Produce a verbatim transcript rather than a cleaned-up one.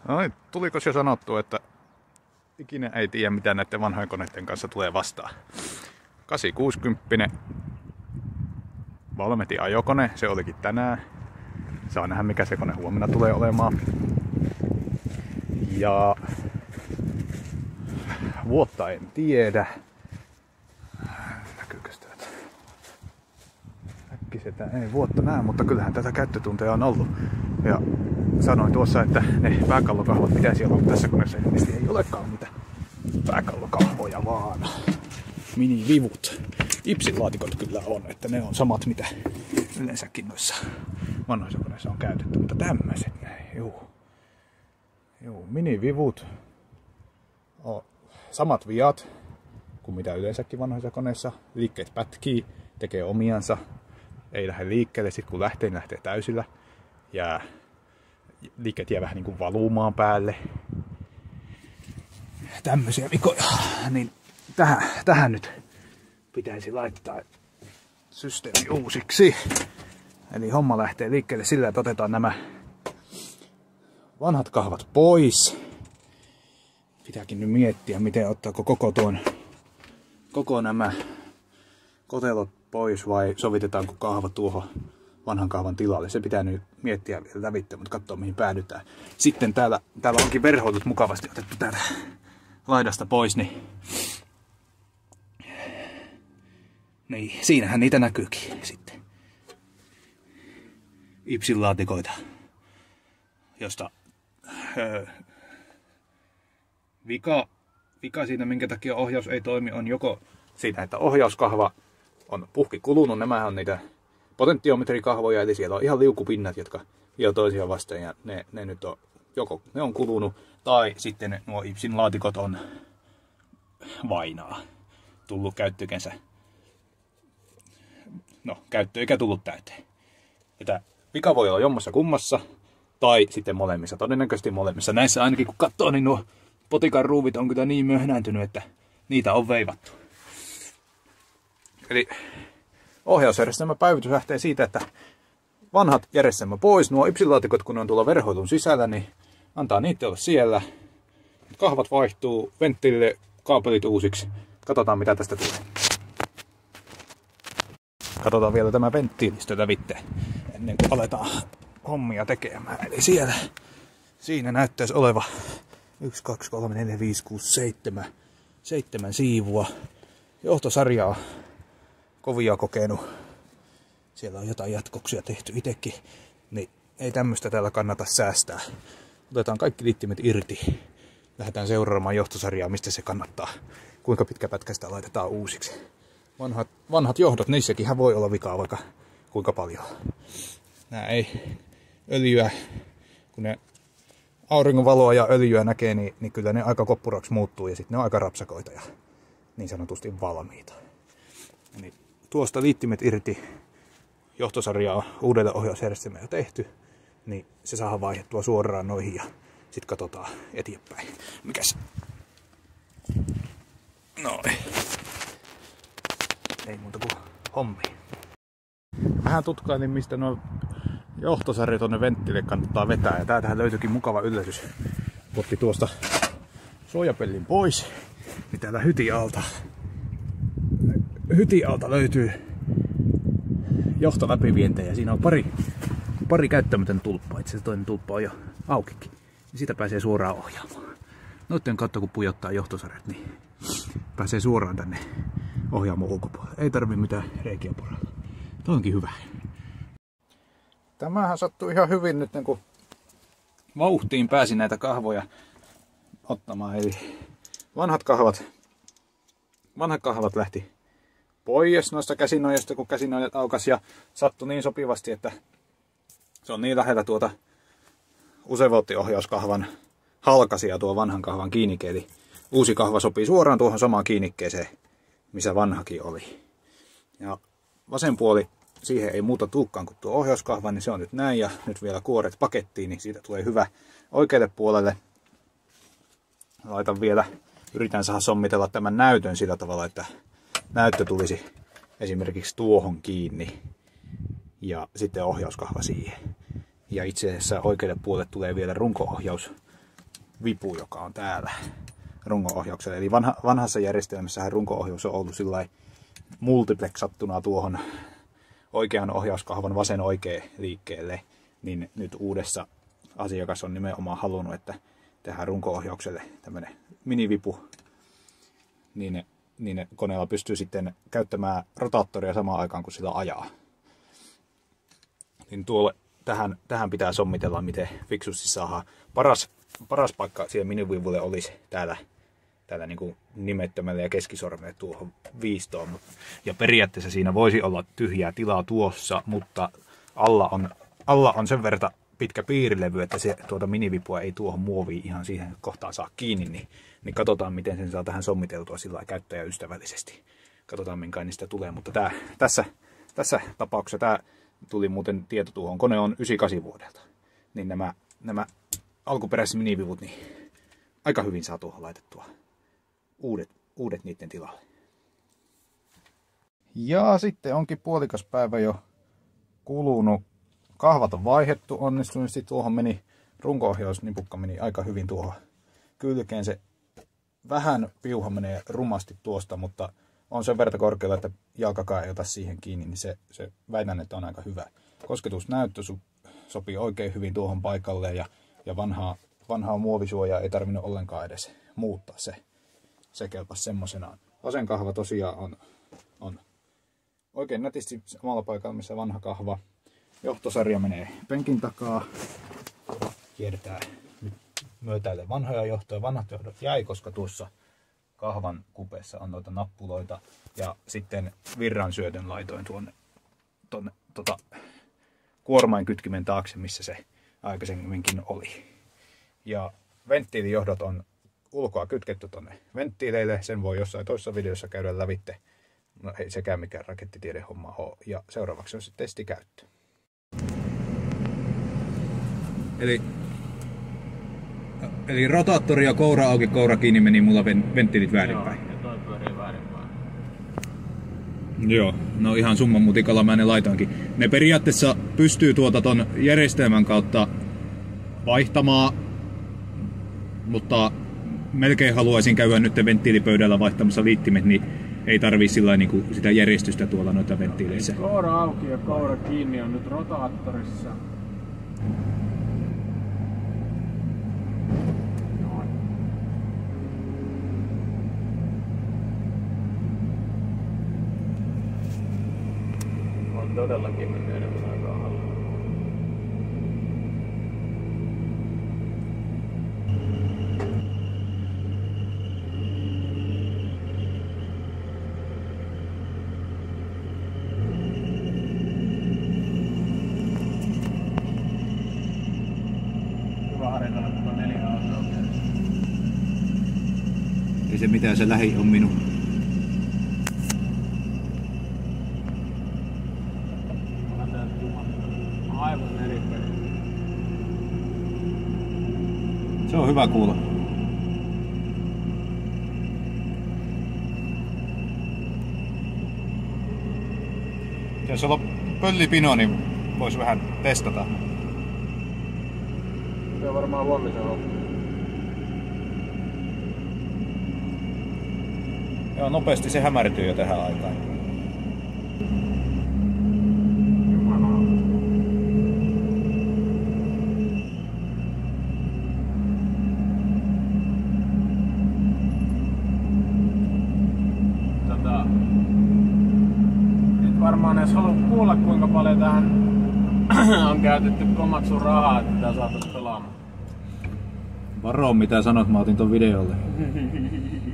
No niin, tuliko se sanottu, että ikinä ei tiedä mitä näiden vanhojen koneiden kanssa tulee vastaan. kahdeksansataakuusikymmentä Valmetin ajokone, se olikin tänään. Saa nähdä mikä se kone huomenna tulee olemaan. Ja vuotta en tiedä. Näkyykö täältä? Äkkisetä ei vuotta näe, mutta kyllähän tätä käyttötunteja on ollut. Ja sanoin tuossa, että ne pääkallokahvot mitä siellä on tässä koneessa ilmeisesti ei olekaan mitä pääkallokahvoja, vaan minivivut. Ipsin-laatikot kyllä on, että ne on samat mitä yleensäkin noissa vanhoissa koneissa on käytetty, mutta tämmöiset näin, juu. Juu, minivivut on samat viat kuin mitä yleensäkin vanhoissa koneissa. Liikkeet pätkii, tekee omiansa, ei lähde liikkeelle, sit kun lähtee, niin lähtee täysillä. Ja liikkeet jää vähän niin kuin valumaan päälle. Tämmöisiä vikoja. Niin tähän, tähän nyt pitäisi laittaa systeemi uusiksi. Eli homma lähtee liikkeelle sillä, että otetaan nämä vanhat kahvat pois. Pitääkin nyt miettiä, miten ottaako koko tuon, koko nämä kotelot pois vai sovitetaanko kahva tuohon vanhan kahvan tilalle. Se pitää nyt miettiä vielä lävitse, mutta katsoa mihin päädytään. Sitten täällä, täällä onkin verhoilut mukavasti otettu täältä laidasta pois, niin, niin siinähän niitä näkyykin sitten. Ipsin-laatikoita, josta öö, vika, vika siinä, minkä takia ohjaus ei toimi, on joko siinä, että ohjauskahva on puhki kulunut. Nämä on niitä potenttiometrikahvoja, eli siellä on ihan liukupinnat, jotka hio toisiaan vastaan, ja ne, ne nyt on, joko ne on kulunut, tai sitten nuo Ipsin-laatikot on vainaa tullut käyttöikänsä. No, käyttöikä tullut täyteen. Että vika voi olla jommassa kummassa, tai sitten molemmissa, todennäköisesti molemmissa. Näissä ainakin kun katsoo, niin nuo potikan ruuvit on kyllä niin möhnääntynyt, että niitä on veivattu. Eli ohjausjärjestelmä päivitys lähtee siitä, että vanhat järjestelmä pois, nuo Ipsin-laatikot kun on tuolla verhoilun sisällä, niin antaa niitä olla siellä. Kahvat vaihtuu, venttiilille kaapelit uusiksi. Katsotaan mitä tästä tulee. Katsotaan vielä tämä venttiilistö lävitse ennen kuin aletaan hommia tekemään. Eli siellä, siinä näyttäisi oleva yksi, kaksi, kolme, neljä, viisi, kuusi, seitsemän, seitsemän siivua. Johtosarjaa kovia kokenut. Siellä on jotain jatkoksia tehty itsekin. Niin ei tämmöistä täällä kannata säästää. Otetaan kaikki liittimet irti. Lähdetään seuraamaan johtosarjaa, mistä se kannattaa. Kuinka pitkä pätkä sitä laitetaan uusiksi. Vanhat, vanhat johdot, niissäkin voi olla vikaa vaikka kuinka paljon. Nää ei öljyä, kun ne auringonvaloa ja öljyä näkee, niin, niin kyllä ne aika koppuraksi muuttuu ja sitten ne on aika rapsakoita ja niin sanotusti valmiita. Eli tuosta liittimet irti, johtosarjaa uudelle ohjausjärjestelmälle tehty, niin se saadaan vaihdettua suoraan noihin ja sitten katsotaan eteenpäin. Mikäs? Noin. Ei muuta kuin hommiin. Vähän tutkailin mistä nuo johtosarjat tonne venttille kannattaa vetää ja täältähän löytyikin mukava yllätys. Otti tuosta suojapellin pois, niin täällä hyti alta, hyti alta löytyy johtoläpivientejä. Siinä on pari, pari käyttämätön tulppaa. Itse asiassa toinen tulppa on jo aukikin. Ja siitä pääsee suoraan ohjaamaan. Noitten kautta kun pujottaa johtosarjat, niin pääsee suoraan tänne ohjaamon ulkopuolelle. Ei tarvi mitään reikiä poralla. Tämä onkin hyvä. Tämähän sattui ihan hyvin nyt, kun vauhtiin pääsin näitä kahvoja ottamaan. Eli vanhat kahvat, vanhat kahvat lähti pois noista käsinojasta, kun käsinojat aukas ja sattui niin sopivasti, että se on niin lähellä tuota usevolttiohjauskahvan halkasia tuo vanhan kahvan kiinnike. Eli uusi kahva sopii suoraan tuohon samaan kiinnikkeeseen, missä vanhakin oli. Ja vasen puoli, siihen ei muuta tulekaan kuin tuo ohjauskahva, niin se on nyt näin. Ja nyt vielä kuoret pakettiin, niin siitä tulee hyvä oikealle puolelle. Laitan vielä, yritän saada sommitella tämän näytön sillä tavalla, että näyttö tulisi esimerkiksi tuohon kiinni. Ja sitten ohjauskahva siihen. Ja itse asiassa oikealle puolelle tulee vielä runko-ohjaus vipu, joka on täällä runko-ohjauksella. Eli vanha, vanhassa järjestelmässähän runko-ohjaus on ollut sillai multiplexattuna tuohon oikean ohjauskahvan vasen oikea liikkeelle, niin nyt uudessa asiakas on nimenomaan halunnut, että tehdään runko-ohjaukselle tämmönen minivipu, niin, niin koneella pystyy sitten käyttämään rotaattoria samaan aikaan, kun sillä ajaa. Niin tuolle, tähän, tähän pitää sommitella, miten fiksusti saadaan. Paras, paras paikka siihen minivivulle olisi täällä, täällä niin kuin nimettömälle ja keskisormelle tuohon viistoon. Ja periaatteessa siinä voisi olla tyhjää tilaa tuossa, mutta alla on, alla on sen verran pitkä piirilevy, että se tuota minivipua ei tuohon muoviin ihan siihen kohtaan saa kiinni, niin, niin katsotaan, miten sen saa tähän sommiteltua sillä lailla käyttäjäystävällisesti. Katsotaan, minkä niistä tulee, mutta tää, tässä, tässä tapauksessa tämä tuli muuten tieto tuohon, kone on yhdeksänkymmentäkahdeksan vuodelta, niin nämä, nämä alkuperäiset minivivut, niin aika hyvin saa tuohon laitettua uudet, uudet niiden tilalle. Ja sitten onkin puolikas päivä jo kulunut. Kahvat on vaihdettu onnistuneesti. Tuohon meni runko-ohjausnipukka meni aika hyvin tuohon kylkeen. Se vähän piuha menee rumasti tuosta, mutta on sen verran korkealla, että jalkakaan ei ota siihen kiinni, niin se, se väitän, että on aika hyvä. Kosketusnäyttö sopii oikein hyvin tuohon paikalle ja, ja vanhaa, vanhaa muovisuojaa ei tarvinnut ollenkaan edes muuttaa. Se, se kelpasi semmoisenaan. Vasen kahva tosiaan on, on oikein nätisti samalla paikalla, missä vanha kahva. Johtosarja menee penkin takaa. Kiertää nyt myötäille vanhoja johtoja. Vanhat johdot jäi, koska tuossa kahvan kupeessa on noita nappuloita. Ja sitten virran syötön laitoin tuonne, tuonne tota, kuormain kytkimen taakse, missä se aikaisemminkin oli. Ja venttiilijohdot on ulkoa kytketty tuonne venttiileille. Sen voi jossain toisessa videossa käydä lävitte. No ei sekään mikään rakettitiedehomma ole. Ja seuraavaksi on se testikäyttö. Eli, eli rotaattori ja koura auki, koura kiinni meni mulla venttiilit väärinpäin. Joo, ja toi pyörii väärinpäin. Joo, no ihan summan mutikalla mä ne laitoinkin. Ne periaatteessa pystyy tuota ton järjestelmän kautta vaihtamaan, mutta melkein haluaisin käydä nyt venttiilipöydällä vaihtamassa liittimet, niin ei tarvii sillä niin sitä järjestystä tuolla noita venttiileissä. Koura auki ja koura kiinni on nyt rotaattorissa. On todellakin mennyt enemmän aikaa halua. Ei se mitään, se lähi on minun. Aivan eri peli. Se on hyvä kuulla. Jos on pöllipino, niin voisi vähän testata. Se on varmaan huomisen homma. Joo, nopeasti se hämärtyy jo tähän aikaan. Tota, nyt varmaan edes halua kuulla, kuinka paljon tähän on käytetty Komatsun rahaa, että tää saatais pelaamaan. Varo mitä sanot, mä otin ton videolle.